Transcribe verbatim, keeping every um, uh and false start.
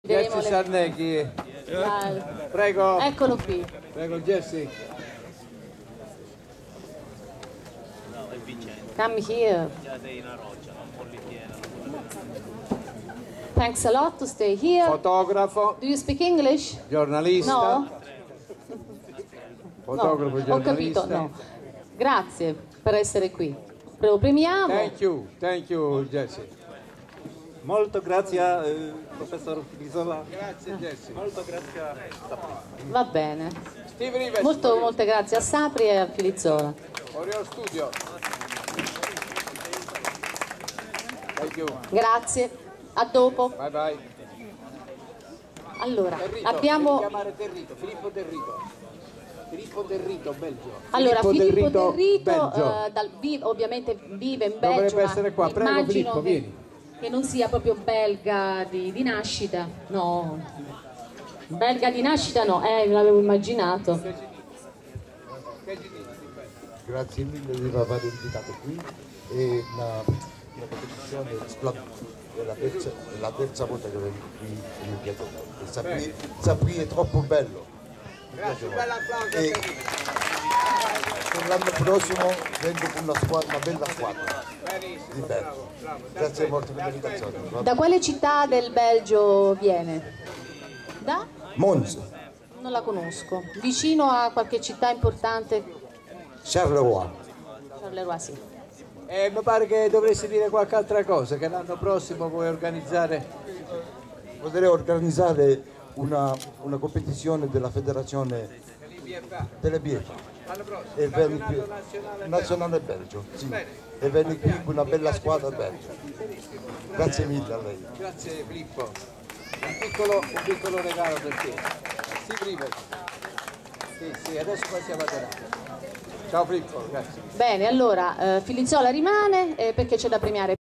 Jesse le... Sarnecchi, Ah, prego. eccolo qui. Prego Jesse. Come here. Thanks a lot to stay here. Fotografo. Do you speak English? Giornalista. No? Fotografo, no. giornalista. Ho capito, no. Grazie per essere qui. Lo premiamo. Thank you, thank you Jesse. Molto grazie, eh, professor Filisola. Grazie Jesse. Molto grazie. Va bene. Steve Rivers. Molto, molte grazie a Sapri e a Filizzola. Oriol Studio. Thank you. Grazie. A dopo. Bye bye. Allora, Territo, abbiamo... devi chiamare Territo, Filippo Territo. Filippo Territo, Belgio. Allora, Filippo, Filippo Territo, Territo, eh, dal, vi, ovviamente vive in Belgio. Dovrebbe essere qua. Prego immagino Filippo, che, vieni. che non sia proprio belga di, di nascita. No. Belga di nascita no, eh, l'avevo immaginato. Grazie mille di aver invitato qui. È una, una competizione splendida. È la terza, è la terza volta che vengo qui e mi piace molto. Sapri, Sapri è troppo bello. Grazie, un bel applauso. E per l'anno prossimo vengo con una, squadra, una bella squadra di Belgio. Grazie molto per l'invitazione. Da quale città del Belgio viene? Da? Mons, Non la conosco. Vicino a qualche città importante? Charleroi. Charleroi, sì. E mi pare che dovresti dire qualche altra cosa, che l'anno prossimo vuoi organizzare. Potrei organizzare una, una competizione della federazione delle B F A. L'anno prossimo. E venni qui, Nazionale, nazionale Belgio, sì. E venni qui con una bella squadra belga. Grazie mille a lei. Grazie Filippo. Un piccolo, un piccolo regalo per te. Steve Rivers. Sì, sì, adesso passiamo a Teramo. Ciao Filippo, grazie. Bene, allora, eh, Filizzola rimane eh, perché c'è da premiare.